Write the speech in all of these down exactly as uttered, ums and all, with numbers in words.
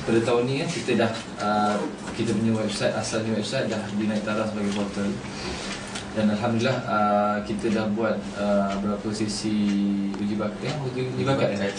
pada tahun ni kan kita dah uh, kita punya website, asalnya website dah dinaik taraf sebagai portal. Dan Alhamdulillah uh, kita dah buat uh, berapa sesi uji bakat ya, uji, uji bakat ya?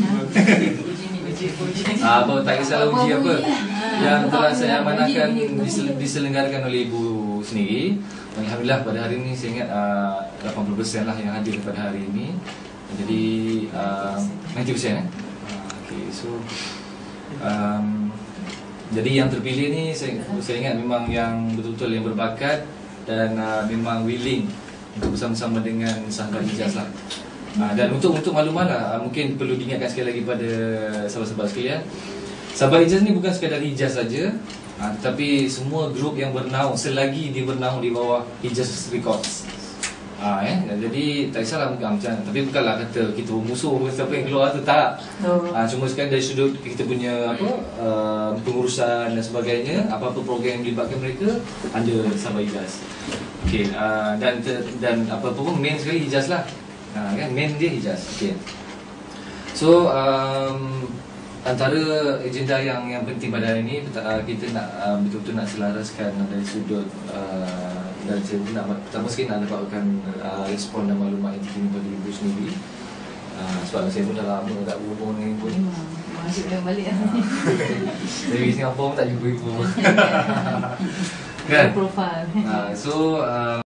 Ah, apa tak kisahlah uji apa yang telah saya amanahkan disel, diselenggarakan oleh ibu sendiri. Alhamdulillah pada hari ini saya ingat uh, lapan puluh peratus lah yang hadir pada hari ini. Jadi uh, sembilan puluh peratus eh. Uh, okay, so um, jadi yang terpilih ni saya, saya ingat memang yang betul-betul yang berbakat dan uh, memang willing untuk bersama-sama dengan sahabat Hijaz lah. Uh, dan untuk untuk makluman lah, uh, mungkin perlu diingatkan sekali lagi pada sahabat-sahabat sekalian, sahabat Hijaz ni bukan sekadar Hijaz saja, uh, tetapi semua grup yang bernaung selagi dia bernaung di bawah Hijaz Records. Ah, eh? Jadi tak kisahlah macam, tapi bukanlah kata kita bermusuh siapa yang keluar tu, tak. Oh. Ah, cuma sekarang dari sudut kita punya apa uh, pengurusan dan sebagainya, apa-apa program yang melibatkan mereka ada sahabat Hijaz. Okey, uh, dan dan apa-apa pun main sekali Hijaz lah. Ha, kan main dia Hijaz. Okey. So um, antara agenda yang yang penting pada hari ini uh, kita nak uh, betul-betul nak selaraskan dari sudut uh, dan saya nak pertama sekali nak dapatkan uh, respon dan maklumat yang terkini pada ibu sendiri. Uh, sebab saya pun dah lama tak berhubung dengan ibu ni. Masuk dah balik lah. Dari Singapura pun tak jumpa ibu. Kan? Profile. Uh, so uh,